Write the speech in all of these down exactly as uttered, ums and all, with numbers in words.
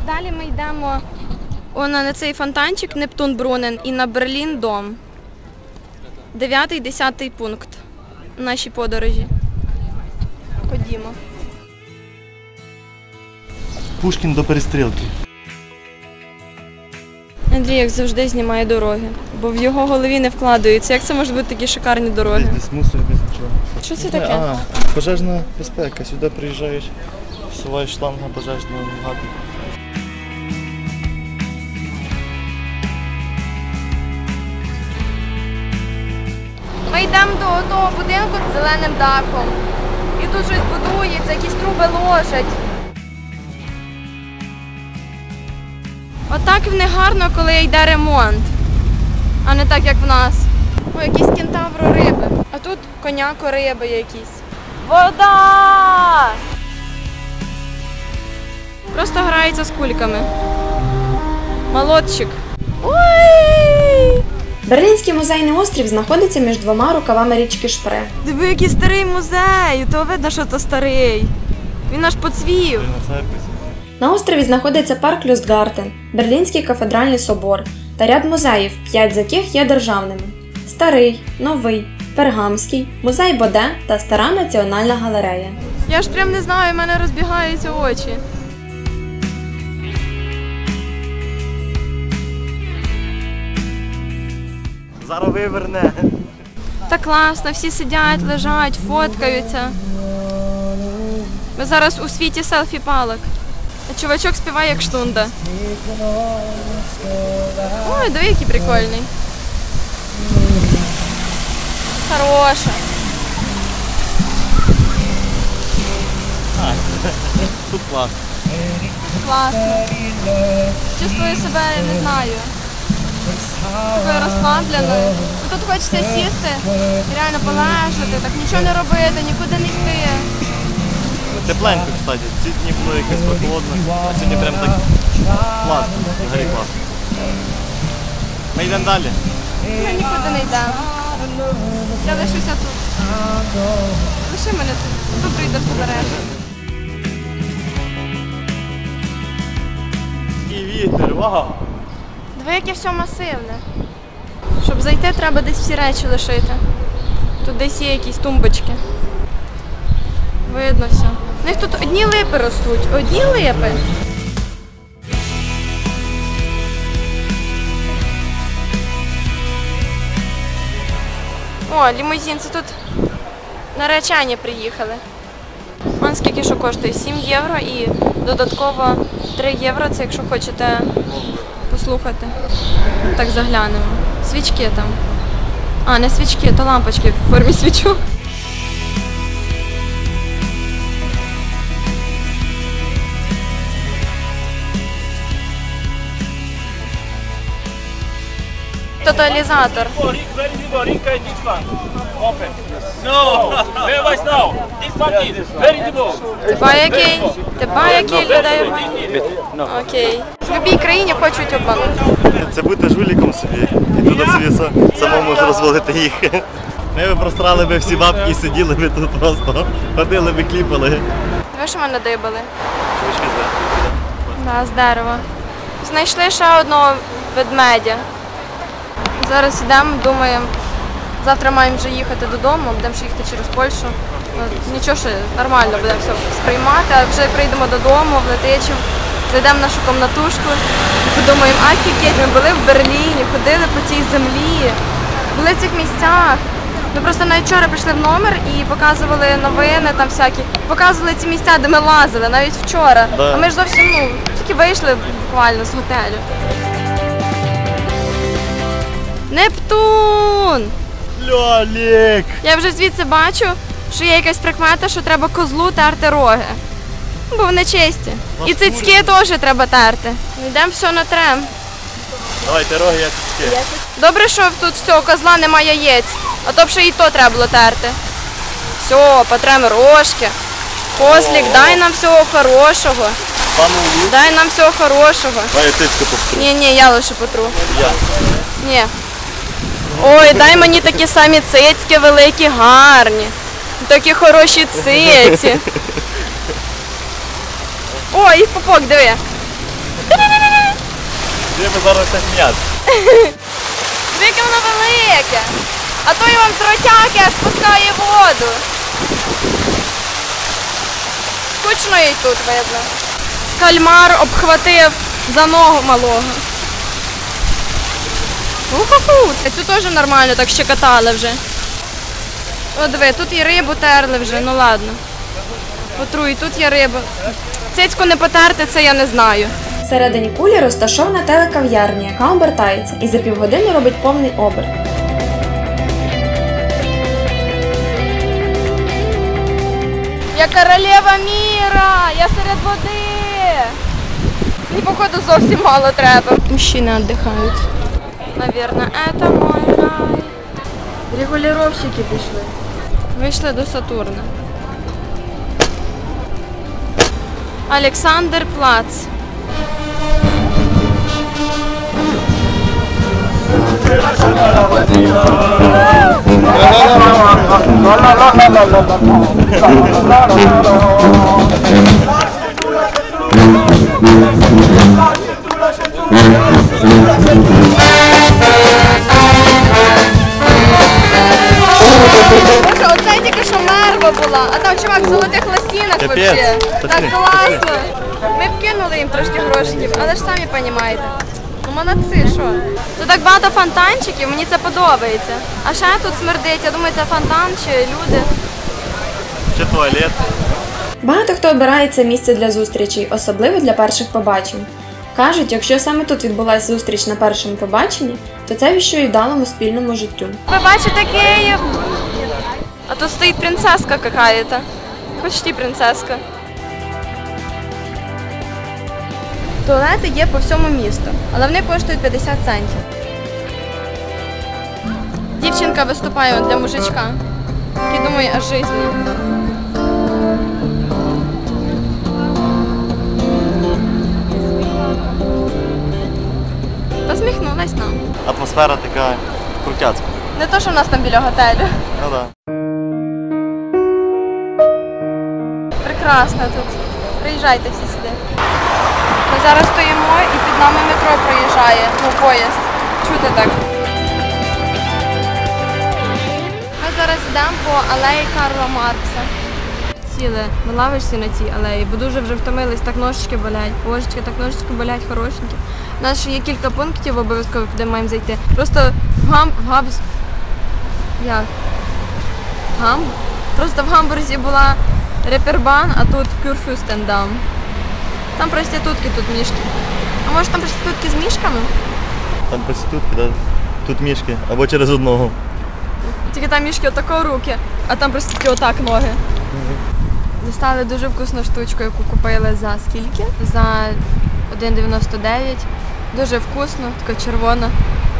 Далі ми йдемо на цей фонтанчик Нептун Брунен і на Берлін Дом. Дев'ятий, десятий пункт нашій подорожі. Ходімо. Пушкін до перестрілки. Андрій, як завжди, знімає дороги, бо в його голові не вкладаються. Як це можуть бути такі шикарні дороги? Без, без мусору, без нічого. Що це таке? А, пожежна безпека. Сюди приїжджаєш, всуваєш шланг на пожежну гату. Ми йдемо до того будинку з зеленим дахом. І тут щось будується, якісь труби ложать. Отак в них гарно, коли йде ремонт, а не так, як в нас. О, якісь кентавро риби. А тут коняко риби якісь. Вода! Просто грається з кульками. Молодчик. Ой! Берлінський музейний острів знаходиться між двома рукавами річки Шпре. Диви, який старий музей, то видно, що то старий. Він аж поцвів. На острові знаходиться парк Люстгартен, Берлінський кафедральний собор та ряд музеїв, п'ять з яких є державними. Старий, Новий, Пергамський, музей Боде та Стара національна галерея. Я ж прям не знаю, в мене розбігаються очі. Зараз виверне. Так класно, всі сидять, лежать, фоткаються. Ми зараз у світі селфі-палок. А чувачок співає як штунда. Ой, диви, який прикольний. Хороша. Тут класно. Класно. Чувствую себе, не знаю, такою розслабленою. Тут хочеться сісти, реально полежати, так нічого не робити, нікуди не йти. Тепленько, кстати. Ці дні було якось прохолодно, а сьогодні прям так класно, взагалі класно. Ми йдемо далі. Ми нікуди не йдемо. Я лишуся тут. Лиши мене тут, тут прийде побережжя. І вітер, вау! Диви, яке все масивне. Щоб зайти, треба десь всі речі лишити. Тут десь є якісь тумбочки. Видно все. У них тут одні липи ростуть, одні липи. О, лімузин, це тут наречені приїхали. Вон скільки що коштує? сім євро і додатково три євро, це якщо хочете послухати. Так заглянемо. Свічки там. А, не свічки, то лампочки в формі свічок. Тоталізатор. Тебе який? Тебе який людей? Окей. В будь-якій країні хочуть обманути. Це бути жуліком собі. І туди собі самому ж розводити їх. Ми б прострали би всі бабки і сиділи би тут просто. Ходили би, кліпали. Ви що мене дибали? Чувачки зверху. Да, з дерева. Знайшли ще одного ведмедя. Зараз йдемо, думаємо, завтра маємо вже їхати додому, будемо ще їхати через Польщу. Нічого, що нормально будемо все сприймати, а вже прийдемо додому, влетичимо, зайдемо в нашу комнатушку і подумаємо, офігеть, ми були в Берліні, ходили по цій землі, були в цих місцях. Ми просто навіть вчора прийшли в номер і показували новини там всякі, показували ці місця, де ми лазили, навіть вчора. Да. А ми ж зовсім, ну, тільки вийшли буквально з готелю. Нептун! Льолік! Я вже звідси бачу, що є якась прикмета, що треба козлу терти роги. Бо вони чисті. І цицьки теж треба терти. Йдемо все натрем. Давайте роги, я цицьки. Добре, що тут в цього козла немає яєць, а то б ще і то треба було терти. Все, потрем рожки. Козлик, дай нам всього хорошого. Пану Дай нам всього хорошого. Дай я цицьку повторю. Ні, ні, я лише потру. Я. Ні. Ой, дай мені такі самі цицьки великі, гарні. Такі хороші циці. Ой, і попок, диви. Де ми зараз так м'ясо? Яке воно велике. А то і вам з ротяки аж пускає воду. Скучно їй тут видно. Кальмар обхватив за ногу малого. Уху-ху, цю теж нормально так щекотали вже. О, диви, тут і рибу терли вже, ну ладно. Потруй, тут є риба. Цицьку не потерти, це я не знаю. Всередині кулі розташована телекав'ярня, яка обертається і за півгодини робить повний оберт. Я королева міра! Я серед води! Мені, походу, зовсім мало треба. Мужчини віддихають. Наверное, это мой рай. Регулировщики пішли. Вийшли до Сатурна. Олександр Плац. Боже, оце тільки що мерва була, а там чувак в золотих лосінах Капець. вообще. Та Так ти, класно. Ми б кинули їм трошки грошиків, але ж самі розумієте. Ну молодці, що? Тут так багато фонтанчиків, мені це подобається. А ще тут смердить, я думаю, це фонтан чи люди. Чи туалет? Багато хто обирає це місце для зустрічей, особливо для перших побачень. Кажуть, якщо саме тут відбулася зустріч на першому побаченні, то це віщує вдалому спільному життю. Ви бачите Київ? А тут стоїть принцеска какая-то. Почти принцеска. Туалети є по всьому місту, але вони коштують п'ятдесят центів. Дівчинка виступає для мужичка, який думає о житті. Посміхнулась нам. Атмосфера така крутяцька. Не то, що в нас там біля готелю. Ну да. Прекрасно тут. Приїжджайте всі сюди. Ми зараз стоїмо і під нами метро проїжджає, ну поїзд. Чути так. Ми зараз йдемо по алеї Карла Маркса. Сіли, ми лавишся на цій алеї, бо дуже вже втомились, так ножички болять. Божечки, так ножички болять, хорошенькі. У нас ще є кілька пунктів обов'язково, куди маємо зайти. Просто в гам... в габс... Як? Гам? Просто в Гамбурзі була репербан, а тут кюрфюстендам. Там проститутки, тут мішки. А може там проститутки з мішками? Там проститутки, да? Тут мішки. Або через одного. Тільки там мішки отако руки, а там проститутки отак ноги. Дістали дуже вкусну штучку, яку купили за скільки? За один дев'яносто дев'ять. Дуже вкусно, така червона.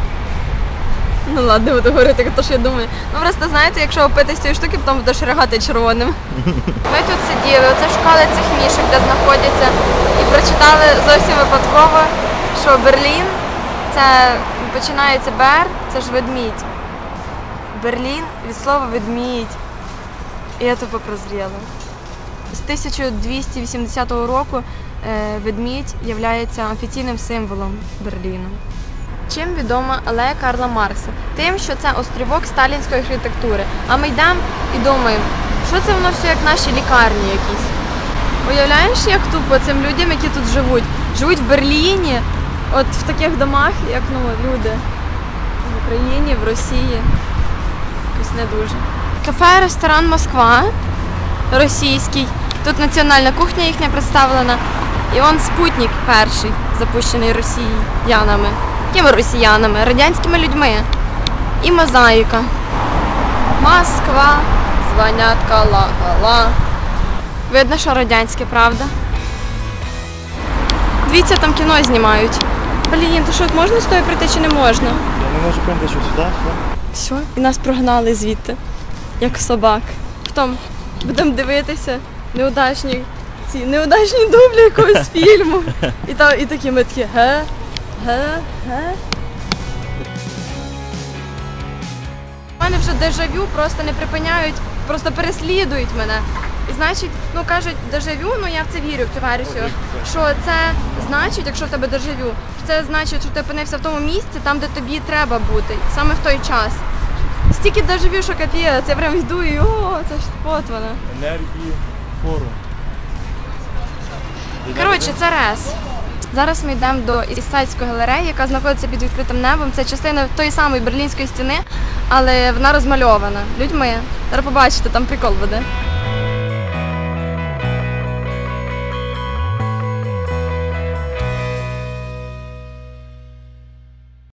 Ну ладно, буду говорити, то що я думаю. Ну просто знаєте, якщо опити з цієї штуки, потім будеш ригати червоним. Ми тут сиділи, оце шукали цих мішок, де знаходяться, і прочитали зовсім випадково, що Берлін, це починається Бер, це ж ведмідь. Берлін від слова ведмідь. І я тупо прозріла. З тисяча двісті вісімдесятого року е, ведмідь є офіційним символом Берліну. Чим відома алея Карла Маркса? Тим, що це острівок сталінської архітектури. А ми йдемо і думаємо, що це воно все як наші лікарні якісь. Уявляєш, як тупо цим людям, які тут живуть? Живуть в Берліні, от в таких домах, як ну, люди в Україні, в Росії. Якось не дуже. Кафе-ресторан Москва, російський. Тут національна кухня їхня представлена. І он спутник перший, запущений росіянами. Якими росіянами? Радянськими людьми. І мозаїка. Москва, дзвонять колокола. Видно, що радянське, правда? Дивіться, там кіно знімають. Блін, то що, можна з тою прийти чи не можна? Я не можу прийти, що сюди, Все, і нас прогнали звідти, як собак. Потім будемо дивитися неудачні, ці неудачні дублі якогось фільму. І, та, і такі ми такі ге, ге, ге. У мене вже дежавю, просто не припиняють, просто переслідують мене. І значить, ну кажуть, дежавю, ну я в це вірю, в цю версію, що це значить, якщо в тебе дежавю, це значить, що ти опинився в тому місці, там, де тобі треба бути, саме в той час. Стільки дежавю, що капець, я прям йду і о, це ж от вона. Енергії форум. Коротше, це рес. Зараз ми йдемо до Істсайдської галереї, яка знаходиться під відкритим небом. Це частина тої самої Берлінської стіни, але вона розмальована людьми. Зараз побачите, там прикол буде.